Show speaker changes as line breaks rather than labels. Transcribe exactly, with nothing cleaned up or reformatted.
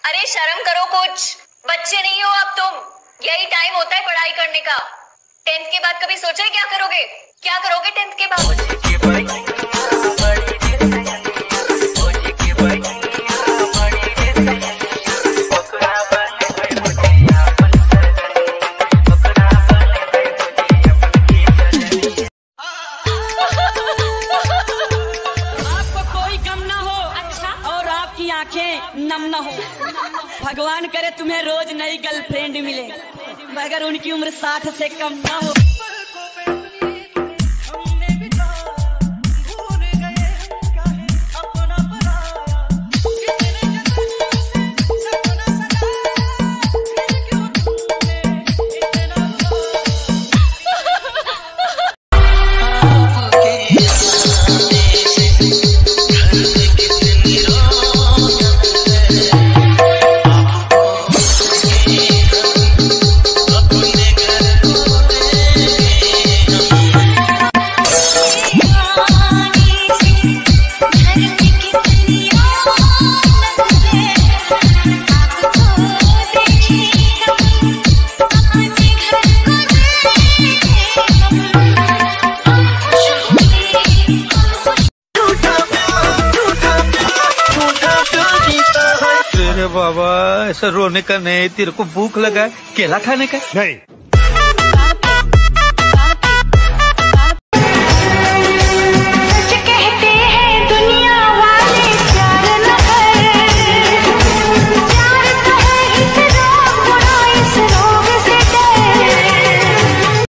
अरे शर्म करो कुछ, बच्चे नहीं हो अब तुम। यही टाइम होता है पढ़ाई करने का। टेंथ के बाद कभी सोचा है क्या करोगे? क्या करोगे टेंथ के बाद?
आंखें नम न हो। भगवान करे तुम्हें रोज नई गर्लफ्रेंड मिले, मगर उनकी उम्र साठ से कम ना हो।
बाबा ऐसा रोने का नहीं, तेरे को भूख लगा है, केला खाने का?
नहीं।